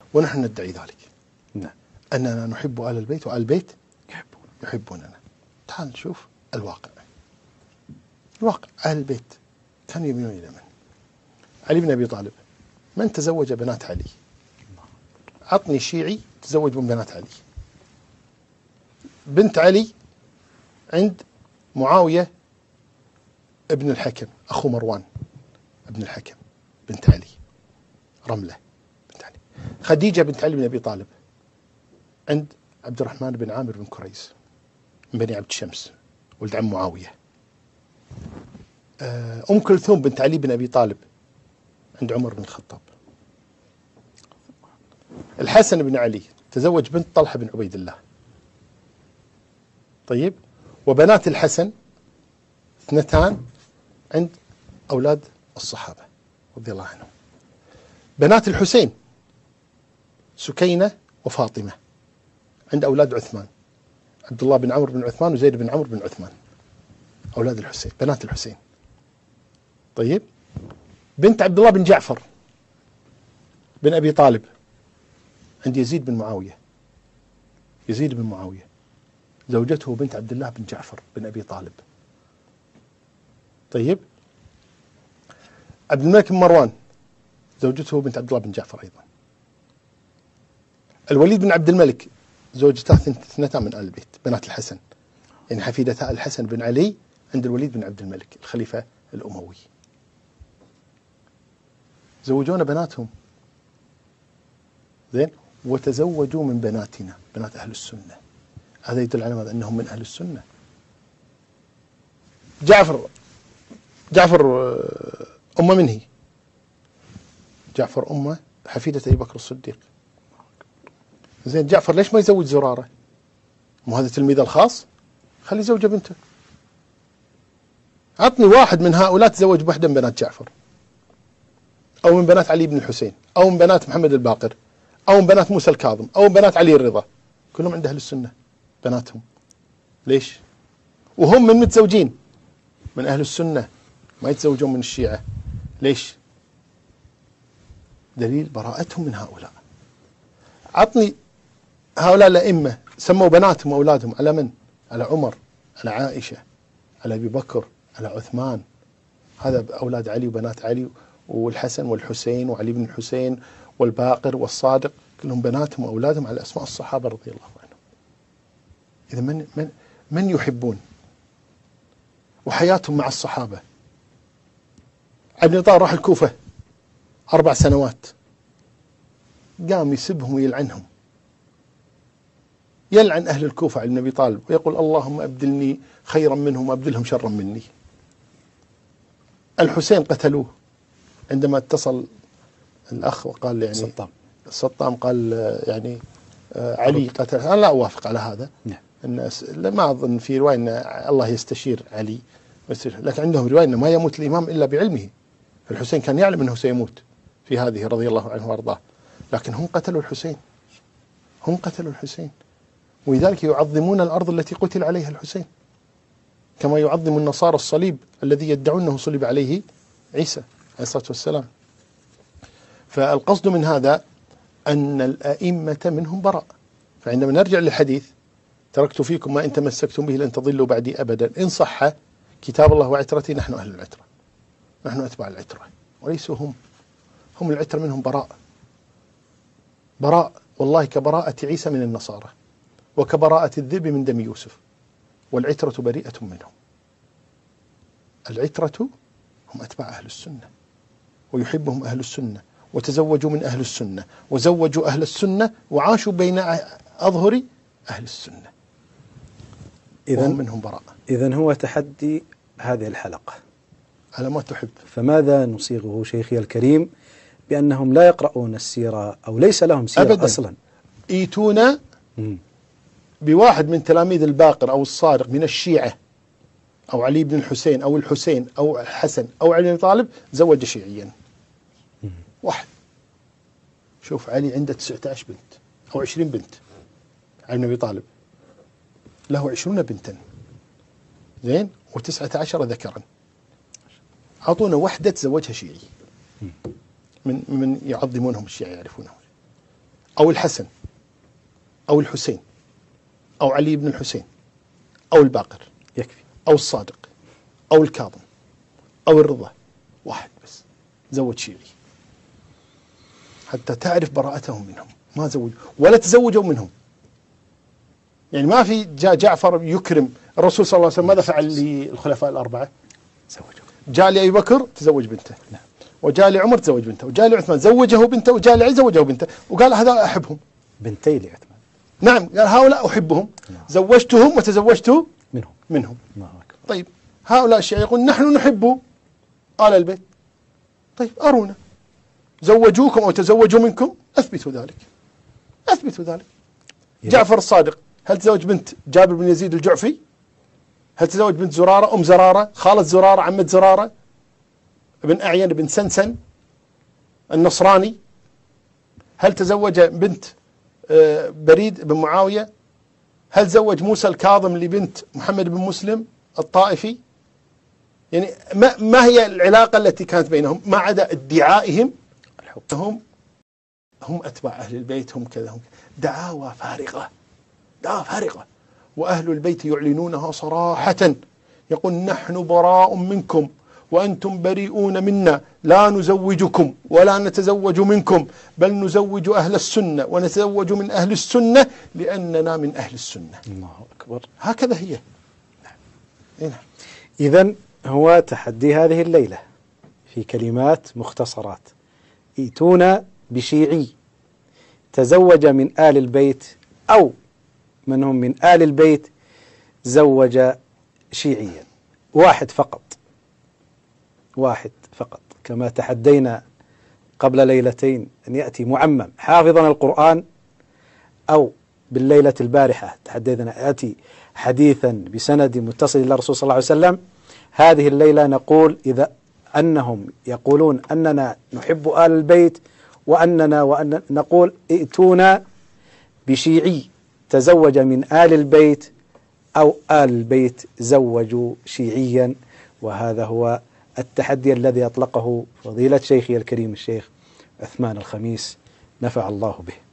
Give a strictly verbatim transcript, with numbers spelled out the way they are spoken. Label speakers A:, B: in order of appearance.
A: ونحن ندعي ذلك.
B: نعم.
A: أننا نحب آل البيت وآل البيت يحبون يحبوننا. تعال نشوف الواقع. الواقع آل البيت كانوا يميلون إلى من؟ علي بن أبي طالب من تزوج بنات علي؟ عطني شيعي تزوج من بنات علي. بنت علي عند معاوية ابن الحكم أخو مروان ابن الحكم بنت علي رملة بنت علي. خديجة بنت علي بن أبي طالب عند عبد الرحمن بن عامر بن كريز من بني عبد الشمس ولد عم معاوية. أم كلثوم بنت علي بن أبي طالب عند عمر بن الخطاب. الحسن بن علي تزوج بنت طلحة بن عبيد الله. طيب، وبنات الحسن اثنتان عند أولاد الصحابة رضي الله عنهم. بنات الحسين سكينة وفاطمة عند أولاد عثمان عبد الله بن عمرو بن عثمان وزيد بن عمرو بن عثمان أولاد الحسين بنات الحسين. طيب، بنت عبد الله بن جعفر بن أبي طالب عند يزيد بن معاوية. يزيد بن معاوية زوجته بنت عبد الله بن جعفر بن أبي طالب. طيب، عبد الملك بن مروان زوجته بنت عبد الله بن جعفر أيضا. الوليد بن عبد الملك زوجته اثنتان من آل البيت بنات الحسن، يعني حفيدتا الحسن بن علي عند الوليد بن عبد الملك الخليفة الأموي. زوجونا بناتهم زين، وتزوجوا من بناتنا بنات أهل السنة. هذا يدل على ماذا؟ أنهم من أهل السنة. جعفر جعفر أمه من هي؟ جعفر أمه حفيدة أبي بكر الصديق. زين، جعفر ليش ما يزوج زرارة؟ مو هذا تلميذه الخاص؟ خلي زوجه بنته. عطني واحد من هؤلاء تزوج بوحدة من بنات جعفر، أو من بنات علي بن الحسين، أو من بنات محمد الباقر، أو من بنات موسى الكاظم، أو من بنات علي الرضا. كلهم عند أهل السنة بناتهم. ليش؟ وهم من متزوجين من أهل السنة، ما يتزوجون من الشيعة. ليش؟ دليل براءتهم من هؤلاء. عطني هؤلاء الأئمة سموا بناتهم وأولادهم على من؟ على عمر، على عائشة، على أبي بكر، على عثمان. هذا أولاد علي وبنات علي والحسن والحسين وعلي بن الحسين والباقر والصادق، كلهم بناتهم وأولادهم على أسماء الصحابة رضي الله عنهم. إذا من من من يحبون وحياتهم مع الصحابة. ابن أبي طالب راح الكوفة أربع سنوات، قام يسبهم ويلعنهم، يلعن أهل الكوفة على النبي طالب ويقول اللهم أبدلني خيرا منهم وأبدلهم شرا مني. الحسين قتلوه عندما اتصل الأخ وقال يعني
B: السطام
A: السطام قال يعني علي قتل. أنا لا أوافق على هذا.
B: نعم.
A: الناس ما أظن في رواية أن الله يستشير علي، لكن عندهم رواية أن ما يموت الإمام إلا بعلمه. الحسين كان يعلم أنه سيموت في هذه رضي الله عنه وارضاه، لكن هم قتلوا الحسين، هم قتلوا الحسين، ولذلك يعظمون الأرض التي قتل عليها الحسين، كما يعظم النصارى الصليب الذي يدعون أنه صلب عليه عيسى عليه الصلاة والسلام. فالقصد من هذا أن الأئمة منهم براء. فعندما نرجع للحديث تركت فيكم ما إن تمسكتم به لن تضلوا بعدي أبدا، إن صح كتاب الله وعترتي نحن أهل العترة، نحن أتباع العترة وليسوا هم. هم العترة منهم براء، براء والله كبراءة عيسى من النصارى وكبراءة الذئب من دم يوسف، والعترة بريئة منهم. العترة هم أتباع أهل السنة ويحبهم أهل السنة وتزوجوا من أهل السنة وزوجوا أهل السنة وعاشوا بين أظهر أهل السنة، إذن منهم براء.
B: إذن هو تحدي هذه الحلقة
A: على ما تحب.
B: فماذا نصيغه شيخي الكريم بأنهم لا يقرؤون السيرة أو ليس لهم سيرة
A: أبداً.
B: أصلا؟
A: إيتونا بواحد من تلاميذ الباقر أو الصادق من الشيعة أو علي بن الحسين أو الحسين أو الحسن أو علي بن طالب زوج شيعيا واحد. شوف علي عنده تسعة عشر بنت أو عشرين بنت، علي بن أبي طالب له عشرون بنتا زين وتسعة عشر ذكرا. أعطونا وحدة تزوجها شيعي من من يعظمونهم الشيعة يعرفونهم. أو الحسن أو الحسين أو علي بن الحسين أو الباقر
B: يكفي،
A: أو الصادق أو الكاظم أو الرضا، واحد بس زوج شيعي حتى تعرف براءتهم منهم، ما زوجوا ولا تزوجوا منهم. يعني ما في جاء جعفر يكرم الرسول صلى الله عليه وسلم، ماذا فعل للخلفاء الأربعة؟
B: زوجوا.
A: جاء لأبي بكر تزوج بنته،
B: نعم.
A: وجاء لعمر تزوج بنته، وجاء لعثمان زوجه بنته، وجاء لعلي زوجه بنته، وقال هذا أحبهم.
B: بنتي لعثمان.
A: نعم، قال هؤلاء أحبهم. نعم. زوجتهم وتزوجت
B: منهم
A: منهم.
B: الله أكبر.
A: طيب هؤلاء الشيعة يقول نحن نحب آل البيت. طيب أرونا زوجوكم أو تزوجوا منكم، أثبتوا ذلك، أثبتوا ذلك. جعفر الصادق هل تزوج بنت جابر بن يزيد الجعفي؟ هل تزوج بنت زرارة أم زرارة خالة زرارة عمة زرارة ابن أعين بن سنسن النصراني؟ هل تزوج بنت بريد بن معاوية؟ هل زوج موسى الكاظم لبنت محمد بن مسلم الطائفي؟ يعني ما, ما هي العلاقة التي كانت بينهم ما عدا ادعائهم هم هم أتباع أهل البيت، هم كذا هم كذا. دعاوى فارغة، دعاوى فارغة. وأهل البيت يعلنونها صراحة، يقول نحن براء منكم وأنتم بريئون منا، لا نزوجكم ولا نتزوج منكم، بل نزوج أهل السنة ونتزوج من أهل السنة لأننا من أهل السنة.
B: الله أكبر.
A: هكذا هي. نعم.
B: إذن هو تحدي هذه الليلة في كلمات مختصرات: ائتونا بشيعي تزوج من آل البيت أو من هم من آل البيت زوج شيعيا، واحد فقط، واحد فقط، كما تحدينا قبل ليلتين أن يأتي معمم حافظا القرآن، أو بالليلة البارحة تحدينا أن يأتي حديثا بسند متصل إلى الرسول صلى الله عليه وسلم. هذه الليلة نقول إذا أنهم يقولون أننا نحب آل البيت وأننا وأن نقول ائتونا بشيعي تزوج من آل البيت أو آل البيت زوجوا شيعيا. وهذا هو التحدي الذي أطلقه فضيلة شيخي الكريم الشيخ عثمان الخميس، نفع الله به.